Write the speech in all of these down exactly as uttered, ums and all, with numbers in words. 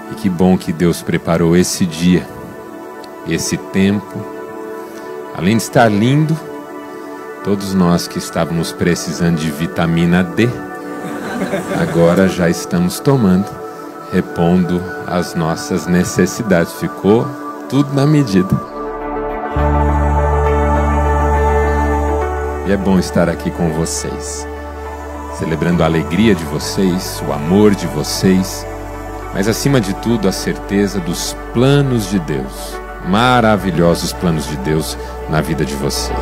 E que bom que Deus preparou esse dia, esse tempo. Além de estar lindo, todos nós que estávamos precisando de vitamina D, agora já estamos tomando, repondo as nossas necessidades. Ficou tudo na medida. E é bom estar aqui com vocês, celebrando a alegria de vocês, o amor de vocês, mas acima de tudo a certeza dos planos de Deus, maravilhosos planos de Deus na vida de vocês.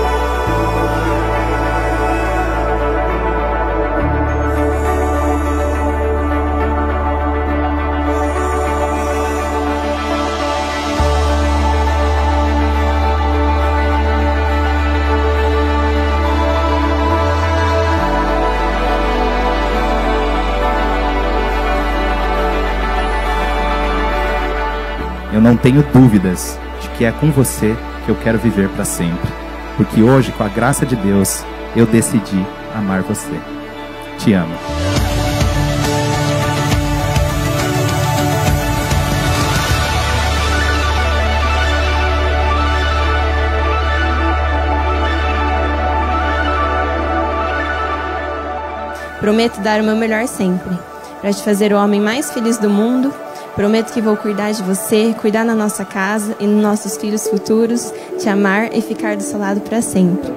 Eu não tenho dúvidas de que é com você que eu quero viver para sempre. Porque hoje, com a graça de Deus, eu decidi amar você. Te amo. Prometo dar o meu melhor sempre, para te fazer o homem mais feliz do mundo. Prometo que vou cuidar de você, cuidar na nossa casa e nos nossos filhos futuros, te amar e ficar do seu lado para sempre.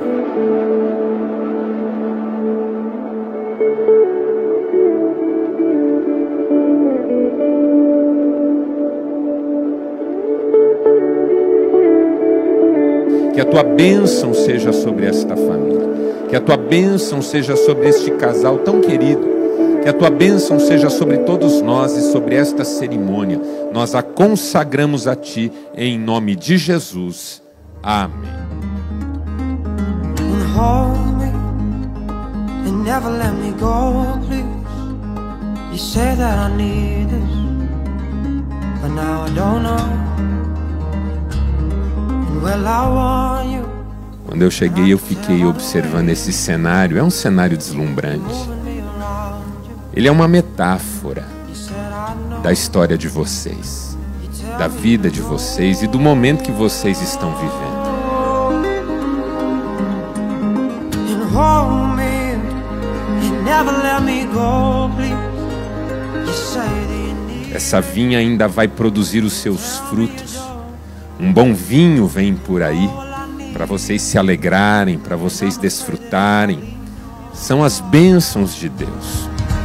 Que a tua bênção seja sobre esta família. Que a tua bênção seja sobre este casal tão querido. Que a tua bênção seja sobre todos nós e sobre esta cerimônia. Nós a consagramos a ti em nome de Jesus. Amém. Quando eu cheguei, eu fiquei observando esse cenário. É um cenário deslumbrante. Ele é uma metáfora da história de vocês, da vida de vocês e do momento que vocês estão vivendo. Essa vinha ainda vai produzir os seus frutos. Um bom vinho vem por aí para vocês se alegrarem, para vocês desfrutarem. São as bênçãos de Deus.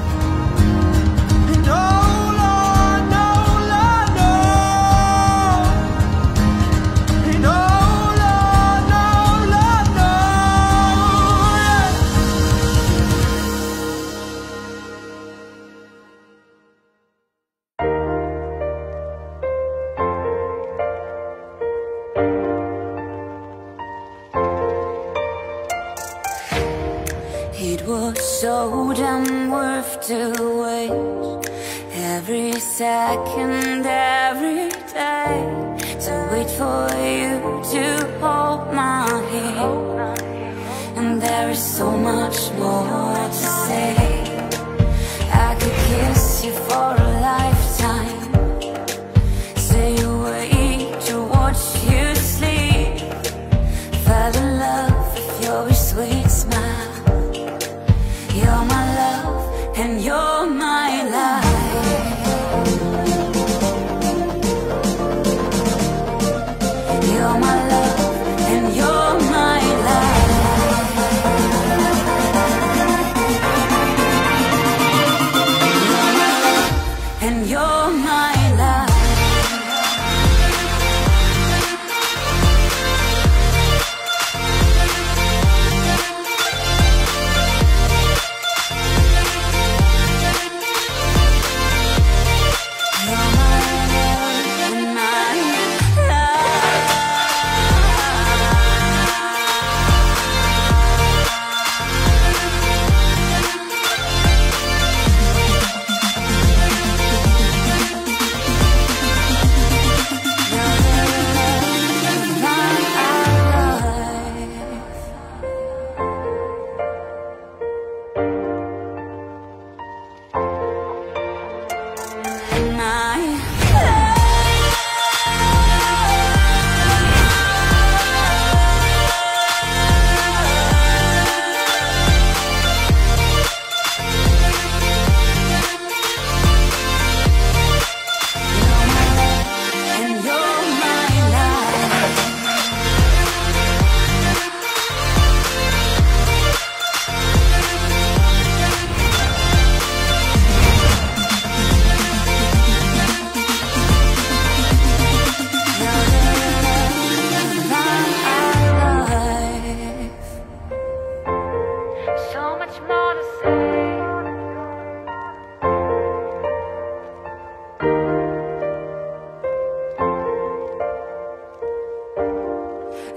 It was so damn worth to wait every second, every day, to wait for you to hold my hand. And there is so much more to say. I could kiss you for a lifetime, stay awake to watch you sleep, fall in love with your sweet smile. You're my love and you're my life. You're my love and you're my life. You're my love and you're my life.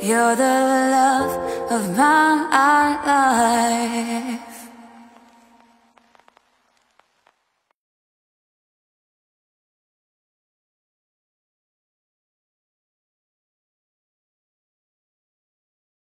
You're the love of my life.